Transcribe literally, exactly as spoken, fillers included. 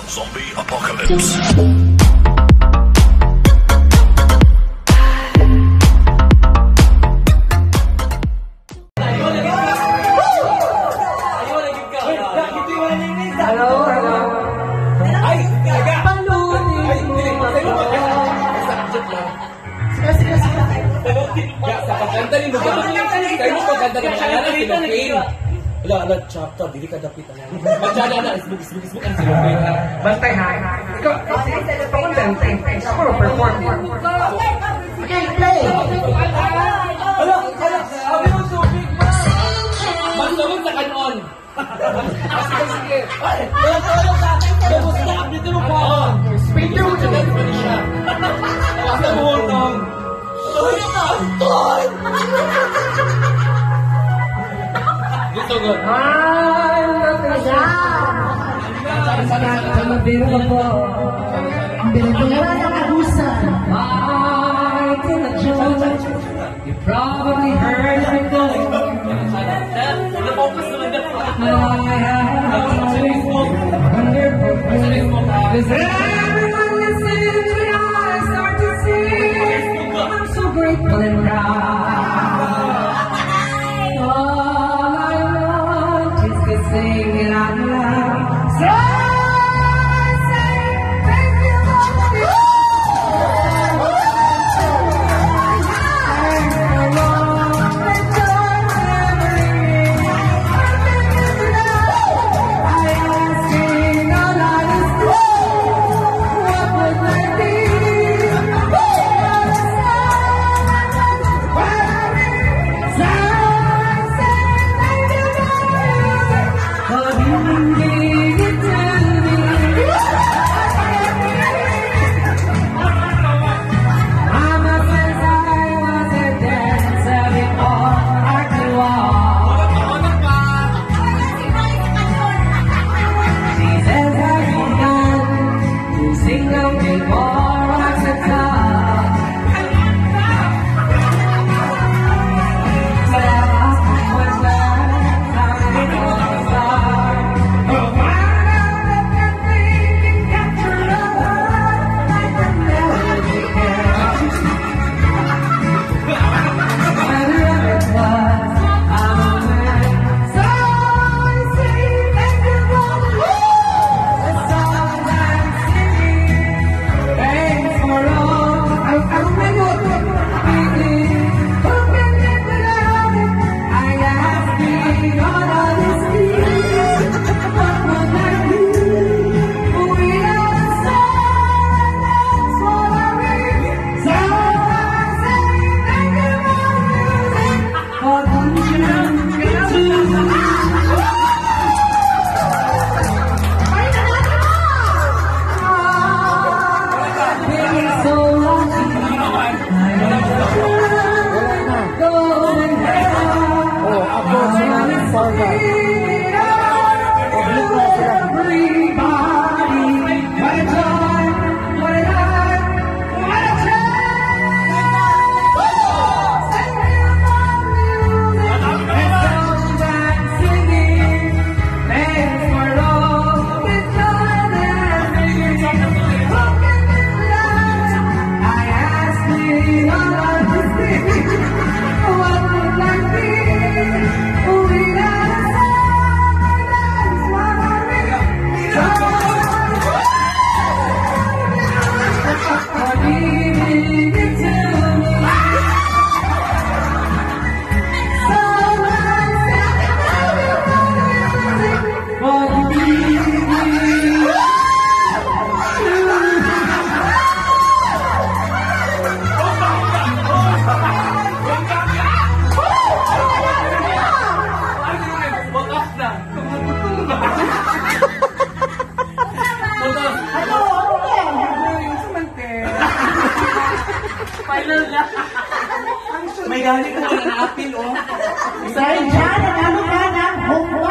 Zombie Apocalypse. Wala, wala, chapter, dili ka dapit na. Magsala na, isbuk, isbuk, isbuk, ang silupin ha. Bantay ha. Ikaw, ako ang dante. Ako ang perform. Okay, play! Wala, wala, sabi mo tubig ba? Magtawag sa kanon. Sige, sige. Wala ka, wala ka. Gabos na, dito mo pa ako. Speaker mo siya, dito mo siya. Asa mo nung. Tuloy na, tuloy! Gusto ko. Ay, natasya! Mabiro ka po. Binibigyan ng kahusan. Ay, tinatsyot. You probably heard me go. Napokus naman na po. I have a wonderful place. Everyone listen to me, I start to sing. I'm so grateful and proud. Sing it out loud. So I say thank you, Lord. I ask in all honesty, what would I be? May galing ka na na-appeal, oh. Dahil dyan, ang ano ka ng home